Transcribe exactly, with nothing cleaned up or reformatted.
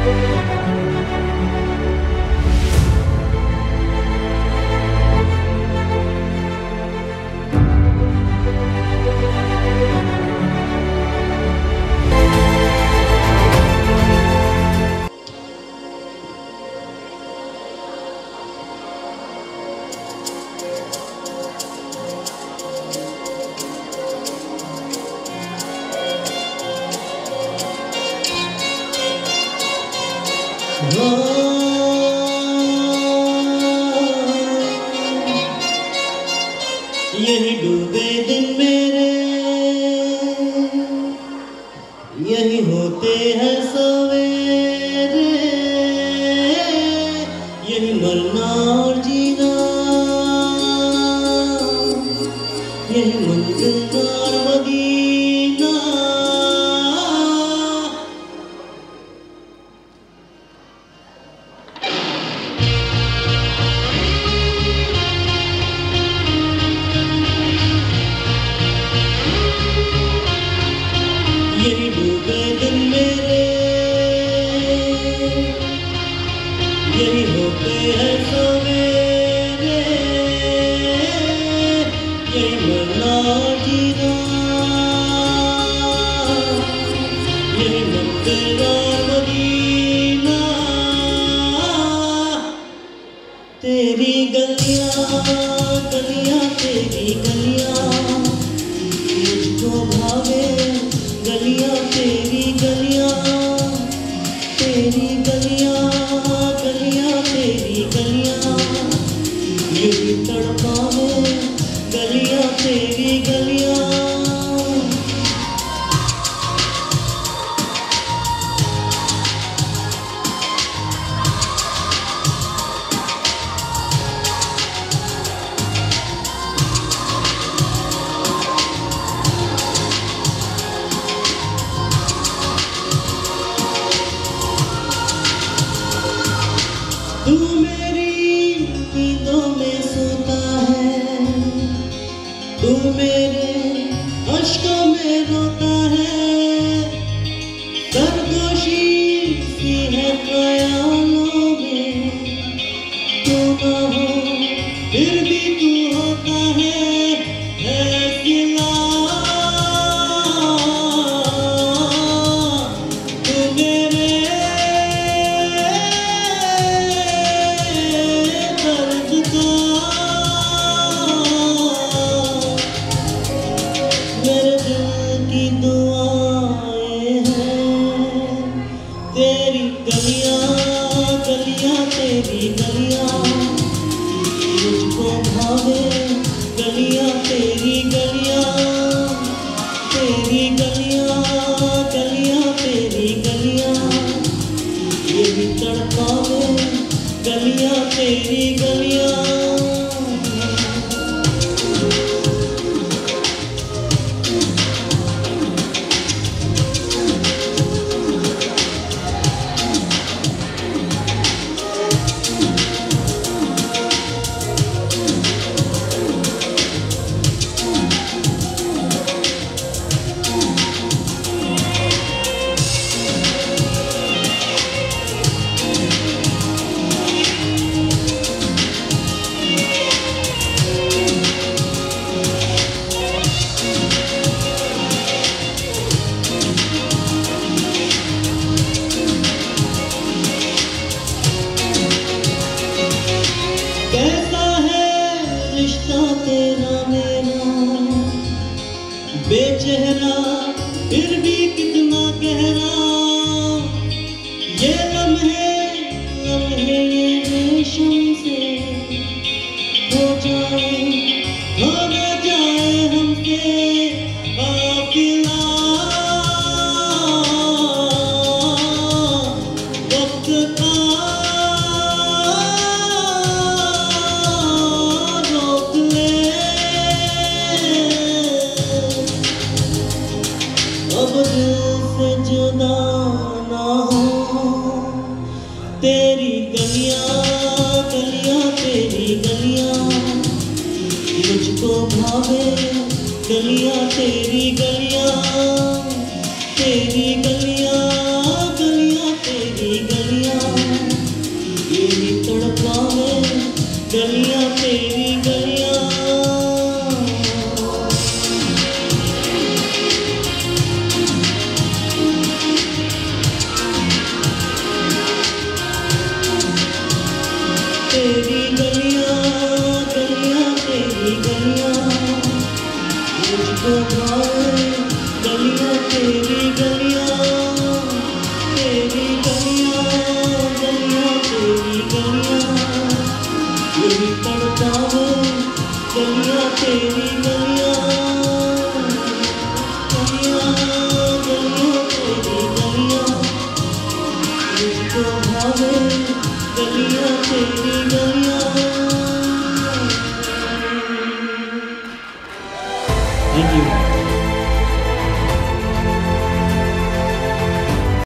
यही डूबे दिन मेरे, यही होते हैं सवेरे, यही मरना और जीना, यही मंजिल और मदीना। यही डूबे दिन मेरे, यही होते हैं सवेरे, यही मरना जीना, यही मंजिल और मदीना। तेरी गलियां गलियां तेरी गलियां मुझको भावे, गलियां तेरी गलियां, तेरी गलियां गलियां तेरी गलियां यूं तड़पावे, गलियां तेरी गलियां। तू मेरी नींदों में सोता है, तू मेरे अश्कों में रोता है, सरगोशी सी है ख्यालों में, तू ना हो फिर भी तू होता है, है सिला। तू मेरे मेरे दिल की दुआएं हैं, तेरी गलियां गलियां तेरी गलियां मुझको भावे, गलियां तेरी गलियां, तेरी गलियां गलियां तेरी गलियां यही तड़पावे, गलियां तेरी गलियां। कैसा है रिश्ता तेरा मेरा, बेचेहरा फिर भी कितना गहरा, ये लम्हे लम्हे ये रेशम से हो जाए, हो न जाए हमसे काफिला। वक्त का अब दिल से जुदा ना हो, तेरी गलियां गलियां तेरी गलियां मुझको भावे, गलियां तेरी गलियां, तेरी गलियां गलियां तेरी गलियां। को भाए गलियां तेरी गलियां, तेरी गलियां, गलियां तेरी गलियां, यही तड़पावे गलियां तेरी गलियां, गलियां गलियां तेरी गलियां, यही तो